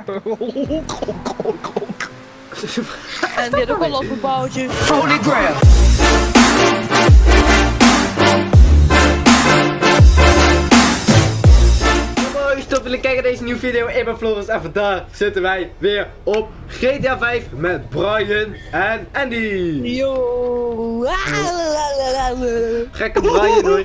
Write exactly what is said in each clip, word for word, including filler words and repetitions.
En dit ook al op een bouwtje. Holy grail. Hoi, stop willen kijken naar deze nieuwe video. Ik ben Floris en vandaag zitten wij weer op G T A vijf met Brian en Andy. Yo. Gekke Brian hoor.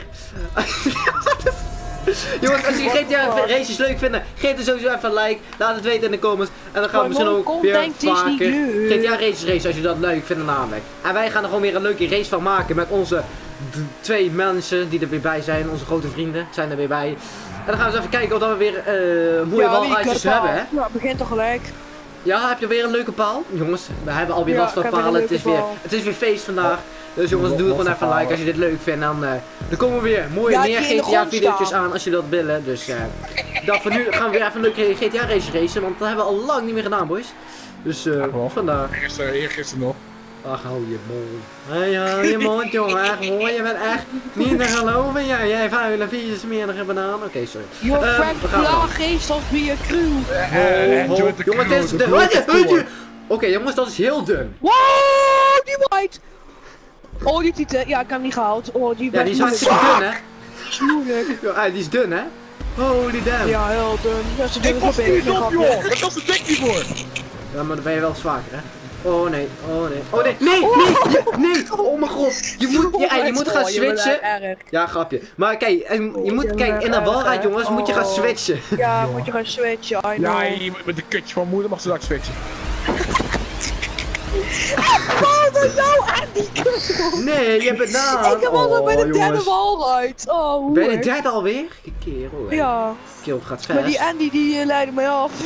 Jongens, als jullie G T A races leuk vinden, geef er sowieso even een like. Laat het weten in de comments. En dan gaan we misschien ook weer vaker G T A races racen als je dat leuk vindt namelijk. En wij gaan er gewoon weer een leuke race van maken met onze twee mensen die er weer bij zijn. Onze grote vrienden zijn er weer bij. En dan gaan we eens even kijken of we weer uh, mooie ja, waluitjes hebben, hè? Ja, begint toch gelijk. Ja, heb je weer een leuke paal? Jongens, we hebben alweer ja, last van palen. Het is, weer, het is weer feest vandaag. Dus jongens, doe gewoon even een like als je dit leuk vindt. Dan, uh, dan komen we weer mooie ja, meer G T A video's aan als je dat willen. Dus uh, dat voor nu gaan we weer even een leuke G T A race racen. Want dat hebben we al lang niet meer gedaan, boys. Dus uh, ja, vandaag. Gisteren, eergisteren nog. Ach, hou je mond. Hé, hou je mond, jongen. Echt mooi. Je bent echt niet te geloven. Ja, jij vuile, vieze, smerige banaan. Oké, okay, sorry. Yo, uh, Frank, blauw geest als via crew. Uh, uh, jongens, dit is de... Oké, jongens, dat is heel dun. Wow, die white. Oh, die titel. Ja, ik heb hem niet gehaald. Oh, die ja, die is hartstikke dun, hè? Moeilijk. Ja, die is dun, hè? Holy damn. Ja, heel dun. Ja, ze ik was niet op, joh. Daar was de dek niet voor. Ja, maar dan ben je wel zwakker, hè? Oh nee, oh nee, oh nee, nee, nee, nee, oh mijn god, je moet, ja, je moet gaan switchen. Ja, grapje. Maar kijk, je moet, kijk, in de walrijd jongens, moet je gaan switchen. Ja, moet je gaan switchen, I know. Ja, je moet met de kutje van moeder mag ze daar switchen. Oh, dat is nou Andy. Nee, je bent na. Ik heb al bij de derde walrijd. Oh, hoe? Ben je de derde alweer? Kerel, hè? Ja. Kerel gaat vast. Maar die Andy die uh, leidde mij af.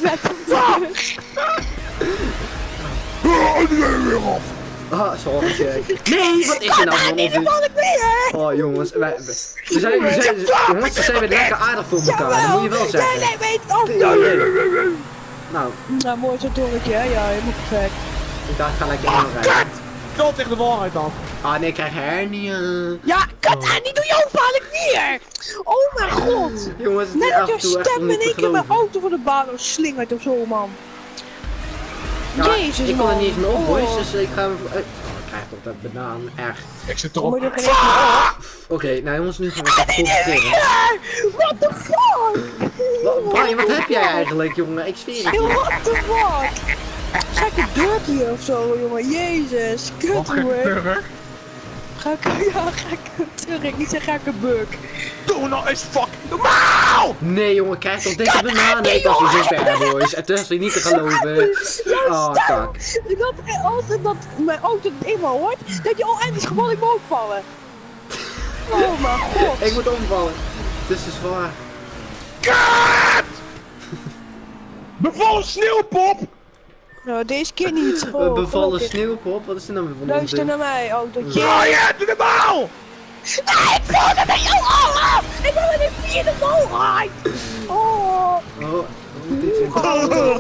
Ah, sorry. Nee, wat is er nou van ons? Oh jongens, wij, we zijn, we zijn, jongens, we zijn weer lekker aardig voor elkaar, dat moet je wel zeggen. Nee, nee, weet het. Nou. Nou, mooi zo'n torentje, hè? Ja, helemaal perfect. Ik dacht, ik ga lekker inrijden. Knal tegen de walrijd af. Ah nee, ik krijg hernia. Ja, kut, Andy, doe je val ik neer. Oh mijn god. Jongens, net dat je stem in één keer mijn auto van de baan slingert of zo, man. Ja, Jezus, ik kon er man. niet eens meer op, oh. boys, dus ik ga hem... Uh, oh, ik krijg toch dat banaan, echt. Ik zit erop. Oké, okay, nou jongens, nu gaan we het concentreren. What the fuck? Wat, Brian, wat heb jij eigenlijk, jongen? Ik zweer het je. What the fuck? Ga ik een deurt hier of zo, jongen? Jezus, kut, hoor. Ga ik, ja, ga ik een turk, niet zeg ga ik een bug. Doe nou eens fuck normaal! Nee jongen, krijg toch deze banaan ik als je zo ver, boys. Het is niet te geloven. Oh, kak. Ik had altijd dat mijn auto het eenmaal hoort, dat je oh, en die is gewoon ik moet vallen. Oh mijn god. Ik moet omvallen. Het is te zwaar. Kut! Bevallen sneeuwpop! Nou, deze keer niet. Oh, bevallen sneeuwpop? Wat is er nou weer van ons? Luister naar mij, autootje. Brian, doe normaal! Nee, ik voel dat bij jou af! Ik ben met een vierde mogelijkheid! Oh! Oh, dit is Oh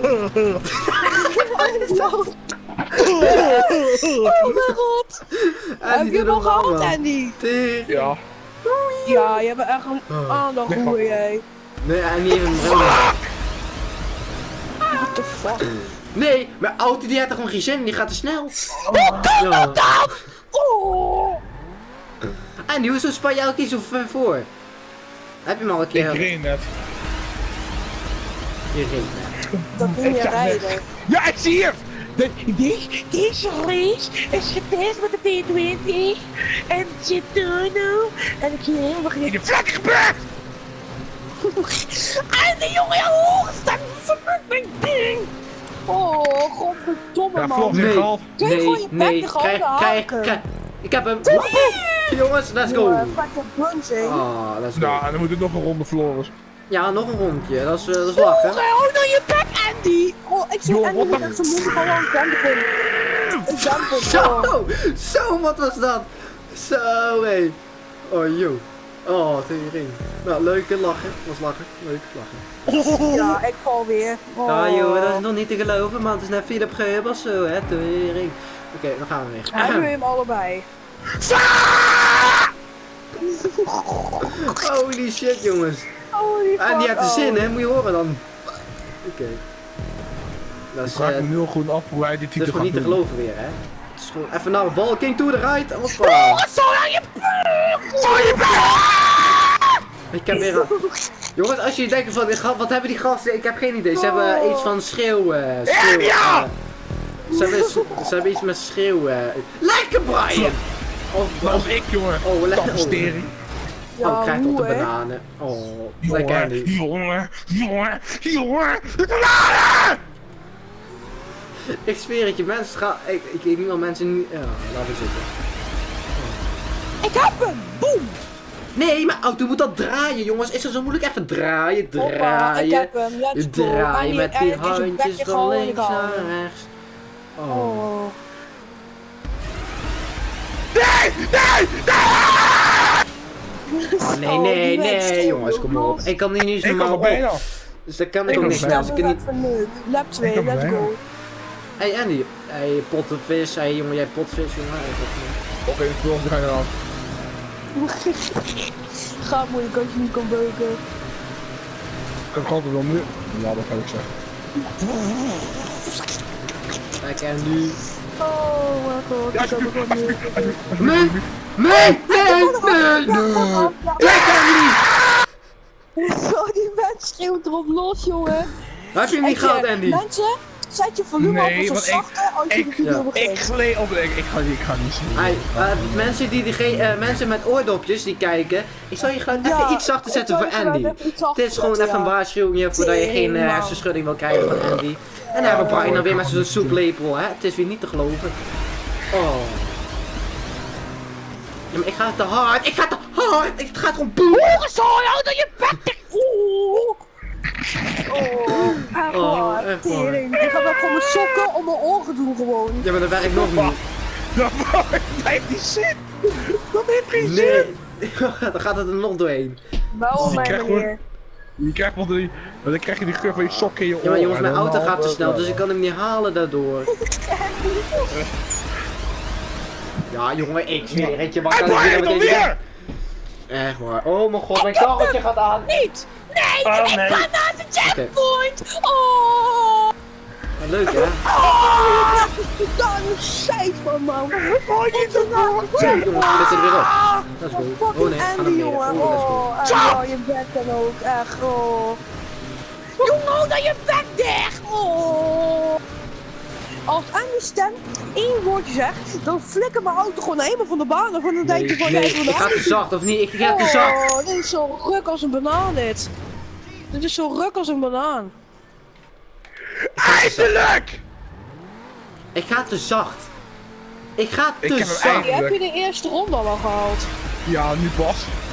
mijn god! Heb je nog gehad, Andy? Ja. Ja, je hebt echt een aandacht, hoe jij. Nee, Andy heeft een bril. What the fuck? Nee, mijn auto die had er gewoon geen zin in, die gaat te snel. Hoe kan dat dan? Oh! Andy, hoezo span je elke keer zo ver voor? Heb je hem al een keer... Ik reed net. Je reed net. Dat moet je rijden. Ja, ik zie je! De, deze, deze race is getest met de T twintig en zit er nu en ik zie helemaal geen de vlek gebeurd! En de jongen, ja, hoog staat verbukt mijn ding! Oh, godverdomme man. Nee, Kun je nee, gewoon je nee, bek gewoon krijg, krijg, krijg. Ik heb hem. Jongens, let's go. Ja, pak de bunching. Ah, let's go. Nou, dan moet het nog een ronde Floris. Ja, nog een rondje. Dat is, uh, dat is lachen. Oh, hou nou je bek, Andy! Oh, ik zie Andy met zijn mond gewoon dempen. Ik dempen. Zo, zo, wat was dat? Zo, hé. Oh, joh. Oh, tering. Nou, leuke lachen. Was lachen. Leuk lachen. Ja, ik val weer. Oh. Ja, joh, dat is nog niet te geloven, man. Het is net Philip Geubels zo, hè, tering. Oké, okay, dan gaan we weer. Hebben we hem allebei. Holy shit, jongens. Holy fuck. En die had de zin, oh. hè? Moet je horen dan. Oké. Okay. Dat is, Ik vraag me uh, nu gewoon af hoe hij die dat is titel gewoon gaat niet te doen. geloven weer, hè. Het is gewoon even naar Balking to the right. Hoppa. Zo aan je Ik heb weer een... Jongens, als jullie denken van, wat hebben die gasten? Ik heb geen idee. Ze hebben uh, iets van schreeuw... Uh, schreeuw uh, ze, hebben, ze hebben iets met schreeuw... Uh, lekker Brian! Of, Dat was ik, jongen. Oh, lekker. Tapsterie. Oh, oh, krijg op de bananen. Oh, lekker Andy. Jongen, jongen, jongen, bananen! Ik zweer het je, mensen gaan... Ik, ik weet niet wel mensen niet... Ja, laten we zitten. Ik heb hem! Boom! Nee, mijn auto moet dat draaien, jongens. Is dat zo moeilijk? Even draaien, draaien. Hoppa, ik heb hem. Let's go. Draaien met die en het is een handjes bekje van gewoon links gehouden. naar rechts. Oh. Oh. Nee, nee, Oh, nee, Oh, nee, die nee, wedstrijd, jongens, kom op. Ik kan hier niet nee! zo Ik kom normaal er bijna. op. Dus dat kan ik Ik ook kom niet er snel. bijna. Als ik niet... Even leuk. Lap twee, kom let's bijna. go. Hey Andy, hey pottenvis, hey jongen, jij potvis, jongen. Hey, Oké, ik wil er gaan. Gaat moeilijk als je niet kan beuken. Ik heb altijd wel nu. Ja, dat kan ik zeggen. Kijk Andy. Oh mijn god, ik heb het gewoon niet. Nee, nee, nee, nee, nee. Kijk Andy! Zo, die mens schreeuwt erop los, jongen. Heb je hem niet gehad, Andy? Mensen, zet je volume Nee, op zo want ik- zachter als je ik- de video ja. begint. Ik gleed op. Ik, ik, ga, ik ga niet zien. Hey, uh, mensen, die, die, geen- uh, mensen met oordopjes die kijken, ik zal je gewoon even Ja, iets zachter zetten ik voor zal je Andy. gewoon even iets zachter Dit is gewoon zetten, even een ja. waarschuwing voordat je geen uh, Tering, hersenschudding wil krijgen van Andy. En dan hebben we Brian dan weer met zijn soeplepel, hè. Het is weer niet te geloven. Oh. Ja, maar ik ga te hard, ik ga te hard, het gaat gewoon boem. Hoerenzooi, hou dan je bek dicht. Oeh. Oh, echt Oh, waar, echt waar. tering. Ik ga dat gewoon mijn sokken om mijn oren doen gewoon. Ja, maar dat werkt nog niet. Dat heeft niet zin. Dat heeft geen zin. Nee. Dan gaat het er nog doorheen. Waarom, Je mijn krijgt meneer? Je krijgt wel die, maar dan krijg je die geur van je sokken in je oren. Ja, maar jongens, mijn en dan auto gaat te halve- snel, dus ik kan hem niet halen daardoor. Ja, jongen, ik zweer het je, wat Hij kan ik draait weer met alweer! deze... Echt waar. Oh mijn god, mijn karretje gaat aan. Niet! Nee, Oh, ik nee. ga naar de checkpoint! Oh! Wat leuk, hè? Oh! Daar een scheid van, man! Oh, niet zo Zo, jongens, zit er weer op. Let's go. Oh Fucking nee, ga naar Andy, beneden. jongen! Oh, let's go. Oh, echt, oh, je bek dan ook, echt, oh! Jongen, hou dan je bek dicht! Oh! Als Andy stem één woordje zegt, dan flikker mijn auto gewoon helemaal van de baan af. En dan denk je Nee, van, nee, jij van de ik ga te hand. zacht, of niet? Ik ga te zacht. Oh, dit is zo ruk als een banaan, dit. Dit is zo ruk als een banaan. Eindelijk! Ik ga te zacht. Ik ga Ik te heb hem zacht. eigenlijk- Heb je de eerste ronde al gehaald? Ja, nu pas.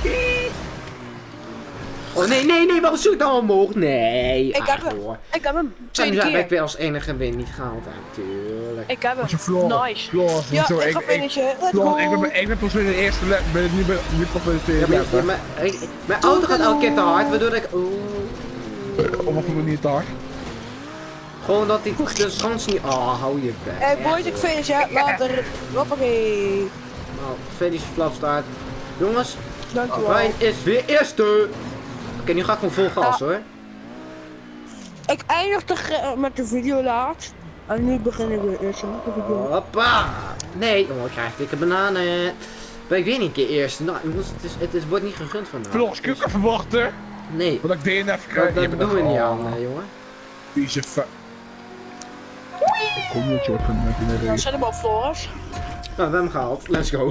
Oh nee, nee, nee, waarom zoek ik nou omhoog? Nee. Ik Ach, heb hem. hoor. Ik heb hem En tweede nu heb ik keer. weer als enige win niet gehaald, natuurlijk. Ik heb Als je hem. Floor. Nice. Floor, Ja, zo, ik ik, ga ik, finishen. Let's Floor, ik go. ben, ik ben pas weer de eerste lap, ben nu, ben, nu pas bij de Ja, tweede maar, lap. ja, hè. maar, ik- mijn auto gaat elke keer te hard, waardoor ik... Oeh. Op wat voor manier te hard? Gewoon dat die de schans niet... Oh, hou je bek. Hey boys, ik finish hè. Later. Hoppakee. Nou, finish flapstart. Jongens, Dankjewel. Ryan is weer eerste. Oké, nu ga ik gewoon vol gas Ja. hoor. Ik eindig de ge- met de video laat. En nu begin ik weer eerst met de video. Hoppa. Nee, oh, ik krijg dikke bananen. Ben ik weer niet een keer eerste. Nou, jongens, het, is, het is, wordt niet gegund vandaag. Floor, ik kan even wachten. Nee, Want ik D N F dat, krijg. dat doen we niet aan, eh, jongen. Vieze fa... Ik kom niet, joh, ik kan met je Dan mee zet hem op Floris. Nou, we hebben hem gehaald. Let's go.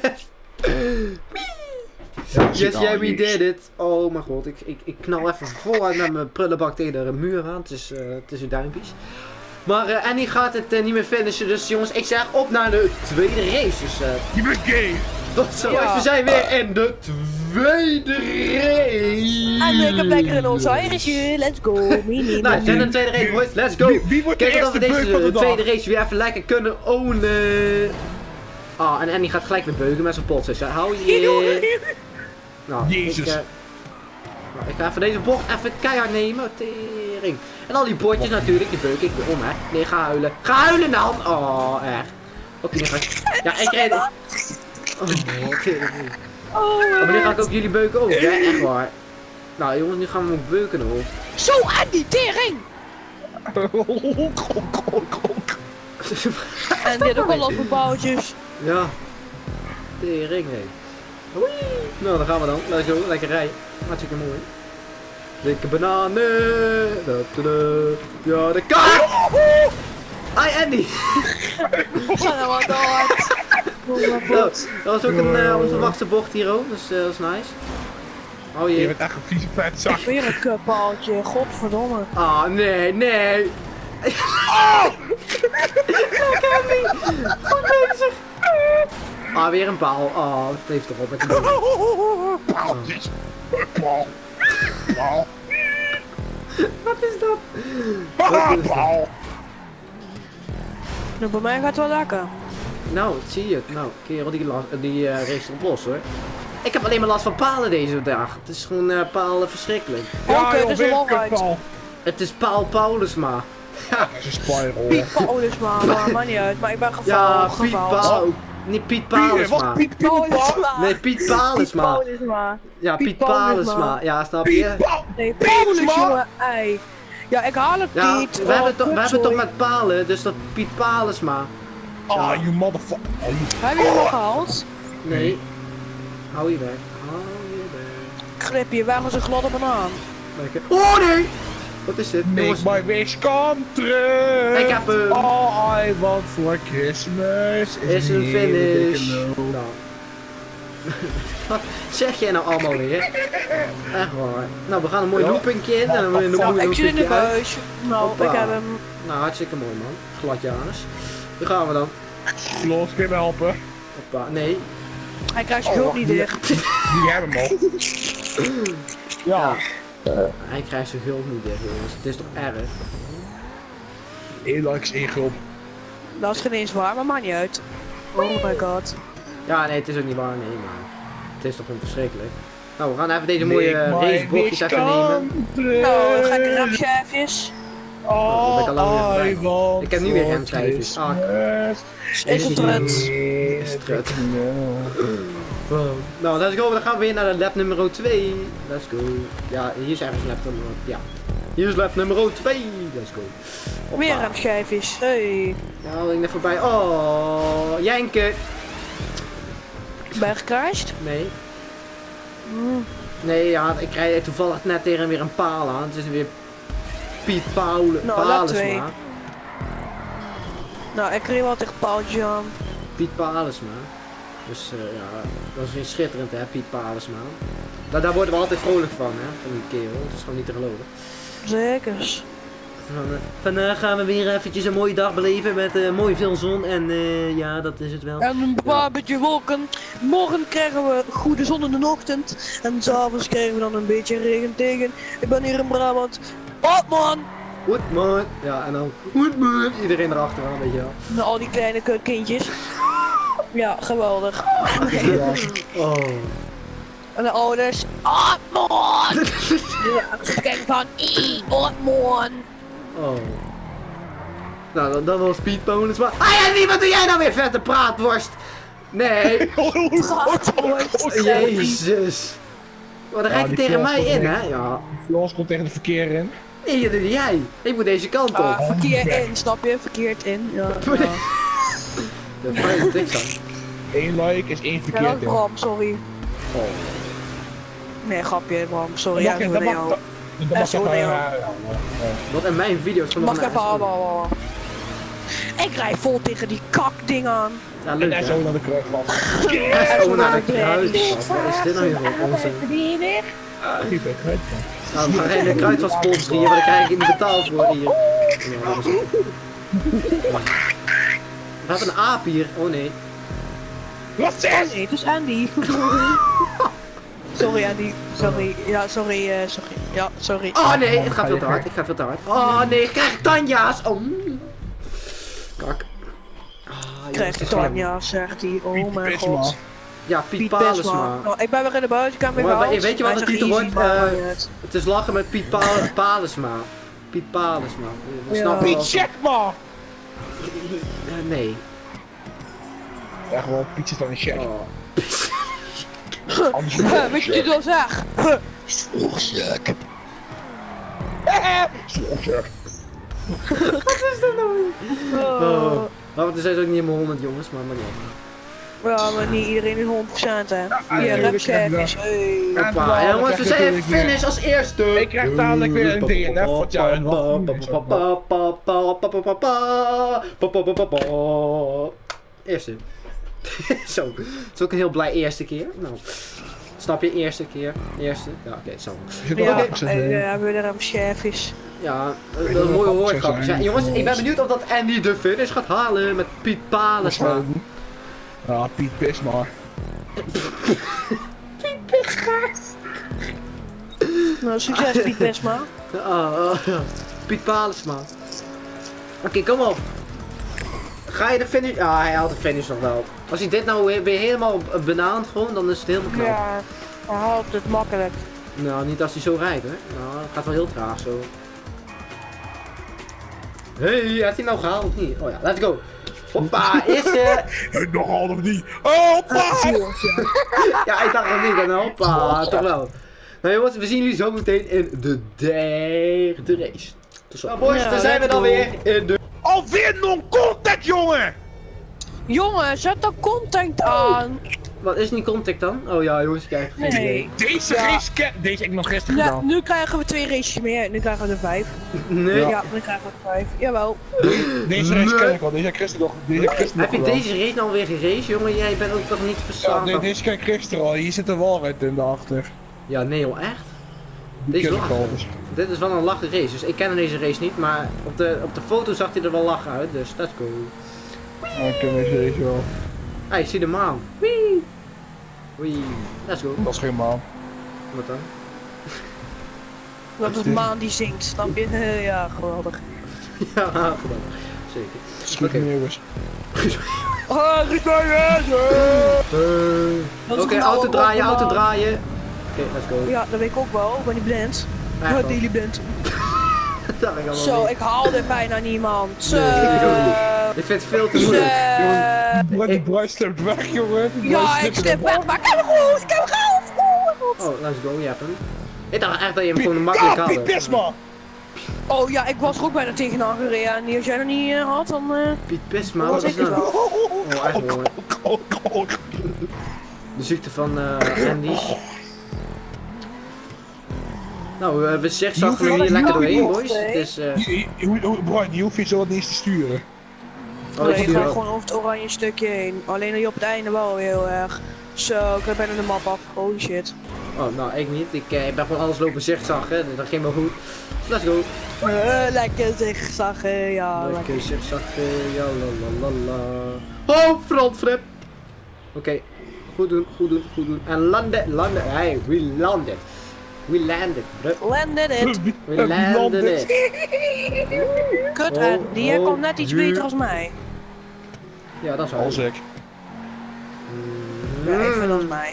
Ja, Yes, yeah, we did it. Oh mijn god, ik, ik, ik knal even voluit met mijn prullenbak tegen de muur aan. Het is, uh, het is uw duimpjes. Maar uh, Annie gaat het uh, niet meer finishen, dus jongens, ik zeg op naar de tweede race. Dus uh, Je bent gay! tot zo, Ja. we zijn weer in de tweede race. En ik heb lekker in ons eigen. Let's go. Mini. Nou, we zijn in de tweede race, boys. Let's go. Wie, wie wordt de Kijk of we eerste deze beuk van de uh, dag? tweede race weer even lekker kunnen ownen. Ah, en Annie gaat gelijk weer beuken met zijn pot. Dus hou je. Nou, Jezus. Ik, uh, nou, ik ga even deze bocht even keihard nemen. Tering. En al die bordjes natuurlijk, die beuk ik weer om, hè. Nee, ga huilen. Ga huilen dan! Oh, echt. Oké, nu ga ik... Ja, ik reed... Oh, tering. Oh, Oh, maar nu ga ik ook jullie beuken ook, hè. Echt waar. Nou, jongens, nu gaan we ook beuken nog. Zo, Andy, tering! En die had ook wel last van bouwtjes. Ja. Tering, nee. Oei. Nou, dan gaan we dan. Let's go. Lekker rijden. Hartstikke mooi. Dikke bananen. Da, da, da. Ja, de kar! Hi Andy! Ga nou wat hard. Nou, dat was ook een uh, onverwachte bocht hier ook, dus uh, dat is nice. Oh jee. Je bent echt een vieze vet zak. Weer een kutpaaltje, godverdomme. Ah, nee, nee. Oh! Kijk Andy! Goed bezig! Ah, weer een paal. Oh, het heeft toch op met de Paaltjes. Paal. Paal. Wat is dat? Wat is Paal. Nou, bij mij gaat het wel lekker. Nou, zie je het. Nou, kerel, die, die uh, race erop los hoor. Ik heb alleen maar last van palen deze dag. Het is gewoon uh, palen verschrikkelijk. Ja, oké, dat is een longheid. Het is Paul Paulusma. Ja, dat is een spiral. Piet Paulusma, maar maakt niet uit. Maar ik ben geval, Ja, Piet geval. Paul. Niet Piet Paulusma. Piet Paulusma. Nee, Piet Paulusma. Piet Paulusma. Ja, Piet Piet Paulusma. Ja, snap je? Nee, Paulus, jongen, ei. Ja, ik haal het Ja, niet. we hebben Oh, toch we hebben toch kutzooi. met palen, dus dat Piet Paulusma. Ah, you motherfucker. Heb je hem al gehaald? Nee. Hou je weg. Hou je weg. Gripje, waar is een gladde banaan? Lekker. Oh nee! Wat is dit? Make Jongens, my wish come true. ik heb hem. All I want for Christmas Is een finish. No. Nou. Wat zeg jij nou allemaal weer? Echt waar. Nou, we gaan een mooi Ja. loopingje in en dan weer een Nou, mooi ik zit in de loopingje uit. buis. Nou, Hoppa. ik heb hem. Nou, hartstikke mooi man. Gladjanus. Daar gaan we dan. Los, kun je me helpen? Hoppa. Nee. Hij krijgt zijn hulp Oh, niet die- dicht. Die hebben hem al. Ja. Hij krijgt zijn guld niet dicht, jongens. Het is toch erg? Heel likes ingulp. Dat is geen eens waar, maar maakt niet uit. Oh my god. Ja, nee, het is ook niet waar. Nee, maar het is toch gewoon verschrikkelijk. Nou, we gaan even deze mooie uh, racebochtjes even nemen. Nou, dan ga ik remschijfjes. Oh, dat ben ik al lang weer I voorbij. want Ik heb nu weer for remschijfjes. Ah, Christmas Is het trut? Is het trut? Wow. Nou, let's go. Dan gaan we weer naar de lap nummer twee. Let's go. Ja, hier is ergens lap nummer. Ja. Hier is lap nummer twee. Let's go. Hoppa. Weer remschijfjes. Hey. Nou, ik net voorbij. Oh, Jenke. Ben je gecrashed? Nee. Mm. Nee, ja, ik rijd toevallig net tegen weer een paal aan. Het is weer Piet Paul Nou, lap twee. Paulusma. Nou, ik kreeg wel tegen paaltje aan. Piet Paulusma. Dus uh, ja, dat is weer schitterend hè, Piet Paulusma. Daar, daar worden we altijd vrolijk van hè, van die kerel. Dat is gewoon niet te geloven. Zekers. Van, uh, vandaag gaan we weer eventjes een mooie dag beleven met uh, mooi veel zon en uh, ja, dat is het wel. En een paar beetje wolken. Morgen krijgen we goede zon in de ochtend. En s'avonds krijgen we dan een beetje regen tegen. Ik ben hier in Brabant. Wat man! Goed man. Ja, en dan goed man. Iedereen erachteraan, weet je wel. Nou, al die kleine kutkindjes. Ja, geweldig. Oh. En de ouders. Ah, man! Ja, kijk van. Ii, wat man! Oh. Nou, dat, dat was Piet Paulusma. Ah ja, wie, wat doe jij nou weer, vette praatworst? Nee. Jezus. Maar dan Ja, rijd je die tegen Floris mij komt in, direct. hè? Ja. Floris komt tegen de verkeer in. Nee, dat doe jij. Ik moet deze kant op. Ah, verkeer in, snap je? Verkeerd in. Ja, ja. Dat is fijn dat ik zag. Eén like is één Ja, dat verkeerd is in. Bram, sorry. Oh. Nee, grapje, Bram, sorry. Dat Ja, mag ik dat wil mag- jou. dat- dat mag zo even, nee, ja, hoor. ja, ja. Wat in mijn video's van Mag ik even halen? Ik rijd vol tegen die kakding aan. Ja, En leuk daar hè? zo naar de kruidvat. Hij is gewoon naar de kruidvat. Wat is dit nou weer voor onzin? Diep bij kruidvat. Nou, we gaan geen kruidvat sponsoren, maar daar krijg ik niet betaald voor hier. Ja, dat is het. We hebben een aap hier. Oh nee. Wat Oh zeg? nee, het is Andy. Sorry Andy, sorry. Ja, sorry, eh, sorry. Ja, sorry. Oh nee, het gaat veel te hard. Het gaat veel te hard. Oh nee, ik krijg Tanja's. Oh. Kak. Ah, Ik krijg jongens, het is gewoon- Tanja, zegt hij. Oh Piet mijn Pisma. god. Ja, Piet Piet Paulusma. Pisma. Nou, ik ben weer in de buitenkamer Maar gehaald. weet je wat Hij de zegt titel easy, wordt? maar Eh, maakt niet uit. Het is lachen met Piet Paul Paulusma. Piet Paulusma. We Ja. snappen Piet wel. Checkma! Eh, nee. Ja, gewoon Piet zit aan een check. Oh. Anders Huh, weet je wat ik al zeg? Huh. Slorcheck. Slorcheck. Wat is dat nou? Oh. Oh. Maar er zijn ook niet helemaal honderd jongens, maar maar niet. Ja, maar niet iedereen is honderd procent hè. Ja, Hier, tuurlijk, rapchefjes. ja. Hey. Hoppa, Ja, jongens, we dat zijn krijg je finish als eerste. Ik krijg dadelijk weer een D N F, want ja, en wat... Eerste. Zo, het is ook een heel blij eerste keer. Nou, snap je? Eerste keer, eerste. Ja, oké, zo. Ja, Oké. eh, ja, we hebben rapchefjes. Ja, dat is een mooie woordgrapjes. Ja, jongens, ik ben benieuwd of dat Andy de finish gaat halen met Piet Palensma. Ja, Piet Pisma. Nou, succes Piet Besma. Ah, ah, Piet Palensma. Oké, kom op. Ga je de finish? Ah, hij haalt de finish nog wel. Als hij dit nou weer, weer helemaal benaamd gewoon, dan is het helemaal knap. Ja, hij haalt het makkelijk. Nou, niet als hij zo rijdt, hè. Nou, het gaat wel heel traag zo. Hey, heeft hij nou gehaald of niet? Oh ja, let's go. Hoppa, eerste. Nog half of niet. Oh, hoppa! Ja, ik dacht nog niet. En hoppa, toch wel. Nou jongens, we zien jullie zo meteen in de derde race. Dus nou boys, Ja, daar zijn we dan weer in de... Alweer non-contact, jongen! Jongen, zet dan content aan. Wat is niet contact dan? Oh ja jongens, kijk. geen idee. Nee. Deze Ja. race ken... Deze heb ik nog gisteren Ja, gedaan. nu krijgen we twee races meer. Nu krijgen we er vijf. Nee. Ja, nu krijgen we er vijf. Jawel. Deze race ken ik al. Deze heb ik gisteren nog, deze heb ik gisteren Heb nog je gedaan. deze race nou weer geraced, jongen? Jij bent ook toch niet Ja, verstaan? nee, deze ken ik gisteren al. Hier zit een walruit in daarachter. Ja, nee joh, echt? Die Deze ken ik lachen. al. Dus. Dit is wel een lachen race, dus ik ken deze race niet, maar op de, op de foto zag hij er wel lachen uit, dus let's go. Ja, ik ken deze race wel. Ah, ik zie de maan. Wee! Wee, let's go. Dat is geen maan. Wat dan? Dat is de maan die zingt, snap je? Eh, Ja, geweldig. Ja, gedaan. Zeker. Schiet Oké. me eens. Oh, Ritmeijers! Oké, auto draaien, auto draaien. Oké, let's go. Ja, dat weet ik ook wel. Ik ben niet blind. Echt Wat wel. jullie bent. Dat heb ik allemaal Zo, niet. ik haalde bijna niemand. Zo. Nee, ik ook niet. Ik vind het veel te moeilijk. Maar die Ik- bruis slept weg, jongen. Die bruis Ja, ik slipt stip er weg, maar ik heb hem goed, ik heb hem goed. Oh, let's go, je hebt hem. Ik dacht echt dat je hem Piet- gewoon makkelijk Ja, had. Piet Pisma! Oh ja, ik was er ook bijna tegenaan gereden en die als jij er niet uh, had, dan... Uh... Piet Pisma, Dat wat was is ik het dat? wel. Oh, echt mooi. De ziekte van uh, Andy's. Nou, uh, we zeggen zagen we hier lekker doorheen, boys. Het is, uh, Brian, die hoef je zo niet eens te sturen. oh, Nee, ik ik zie ga wel. gewoon over het oranje stukje heen. Alleen hier op het einde wel heel erg. Zo, ik heb bijna de map af. Holy shit. Oh, nou, ik niet. Ik, uh, ik ben gewoon alles lopen zigzaggen, dus dat ging wel goed. Let's go. Uh, lekker zigzaggen, ja. Lekker. Lekker zigzaggen, ja la la la la. Oh, frontflip. Oké, goed doen, goed doen, goed doen. En landen, landen. Hey, we landed. We landed, bro. Landed it. We landed it. Kut, Oh, en die jij oh, kwam net iets nu. beter als mij. Ja, dat is wel. Als ik. Ja, ik vind als mij.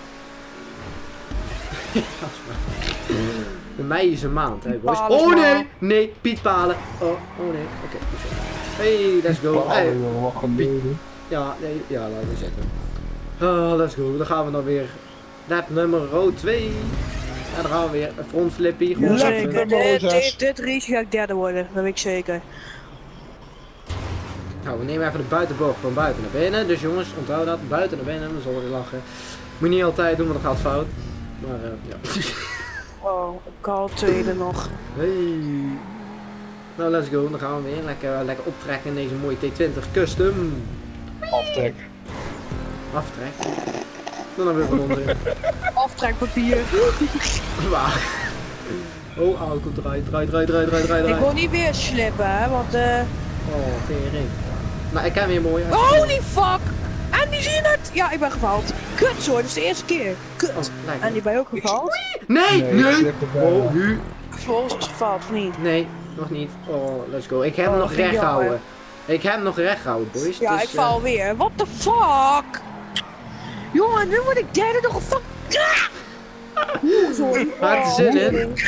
De mei is een maand, hè boys. Palen Oh slaan. nee, nee, Piet Palen. Oh, oh nee, oké. goed zo. Hey, let's go. Hey. Wat geleden. Ja, nee, ja, laten we zitten. Oh, let's go. Dan gaan we dan weer. Lap nummer twee. En dan gaan we weer een frontflippie. Gewoon Ja, Lap even- zeker. nummer Dit, zes. dit, dit race ga ik derde worden, dat weet ik zeker. Nou, we nemen even de buitenbocht van buiten naar binnen. Dus jongens, onthoud dat. Buiten naar binnen, dan zullen we weer lachen. Moet je niet altijd doen, want dan gaat het fout. Maar eh, ja. Oh, ik haal tweede nog. Hey. Nou, let's go. Dan gaan we weer lekker, lekker optrekken in deze mooie T twintig Custom. Aftrek. Aftrek. Dan hebben we van ons in. Aftrekpapier. Waar? Oh, auto, draai, draai, draai, draai, draai, draai, Ik draai. wil niet weer slippen, hè, want eh... Oh, tering. Nou, ik ken weer mooi. Holy fuck! En die zie je het? Ja, ik ben gefaald. Kut zo, dit is de eerste keer. Kut. Oh, lijkt En me. die ben je ook gefaald? Nee, Nee, nee. ik slip er bijna. Oh, nu. Volgens is gefaald, of niet? Nee, nog niet. Oh, let's go. Ik heb hem Oh, nog vind ik recht jammer. gehouden. Ik heb hem nog recht gehouden, boys. Ja, Dus, ik val weer. What the fuck? Jongen, nu word ik derde door een fuck. Oeh, sorry. Maak er zin in. ding.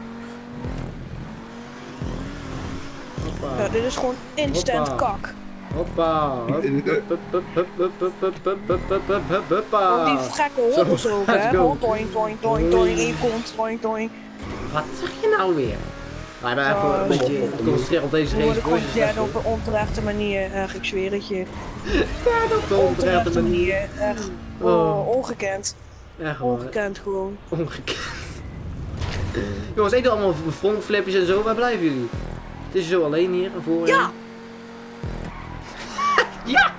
Hoppa. Ja, dit is gewoon instant Hoppa. kak. Hoppa. Hup, hup, hup, hup, hup, hup, hup, hup, hup, hup, hup, hup, hup, huppa. Want die gekke hobbels ook, let's hè. go. Gewoon toing, toing, toing, toing, één kont, toing, toing. Wat zeg je nou weer? Maar ik ben even een beetje geconcentreerd op deze race. Ik word derde op een onterechte manier, echt, ik zweer het je. Ja, op een onterechte manier. Echt, oh, ongekend. Ja, gewoon. Ongekend gewoon. Ongekend. Jongens, ik doe allemaal frontflipjes en zo, waar blijven jullie? Het is zo alleen hier, voor. Ja! Ja!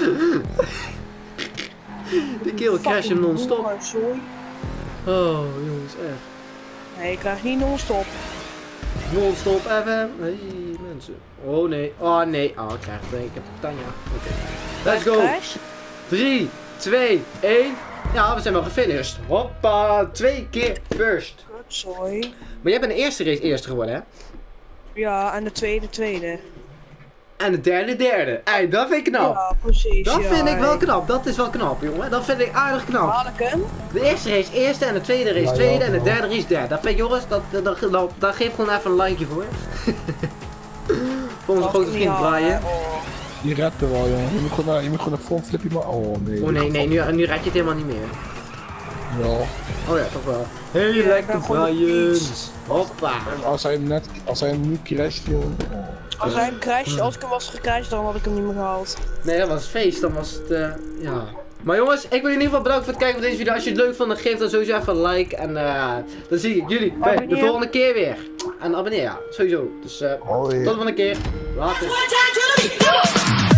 De keel crash hem non-stop. Oh, jongens, echt. Nee, ik krijg niet non-stop. Non-stop F M. Hey, mensen. Oh nee, oh nee. Oh, ik krijg het. Ik heb Tanja. Oké. Okay. Let's go. drie, twee, één. Ja, we zijn wel gefinished. Hoppa, twee keer first. Sorry. Maar jij bent de eerste race eerste geworden, hè? Ja, en de tweede tweede. En de derde derde. Ey, dat vind ik knap. Ja, precies. Dat ja, vind ik wel hey. knap. Dat is wel knap, jongen. Dat vind ik aardig knap. Haal ik hem? De eerste race eerste en de tweede race tweede en de derde race derde. Dat vind ik, jongens, dat, dat, dat, dat, daar geef ik gewoon even een likeje voor. Voor onze grote vriend Brian. Je redt er wel, jongen. Je moet gewoon naar, je moet gewoon naar frontflipje, maar oh nee. Oh nee, nee, nu, nu red je het helemaal niet meer. Ja. Oh ja, toch wel. Hey, ja, lekker Brian. Hoppa. Als hij hem net, als hij hem nu crasht, jongen. Als hij hem crasht, als ik hem was gecrashed, dan had ik hem niet meer gehaald. Nee, dat was feest, dan was het, uh, ja. Maar jongens, ik wil je in ieder geval bedanken voor het kijken van deze video. Als je het leuk vond, dan geef dan sowieso even een like. En uh, dan zie ik jullie bij abonneer. De volgende keer weer. En abonneer, ja, sowieso. Dus uh, tot de volgende keer. Later.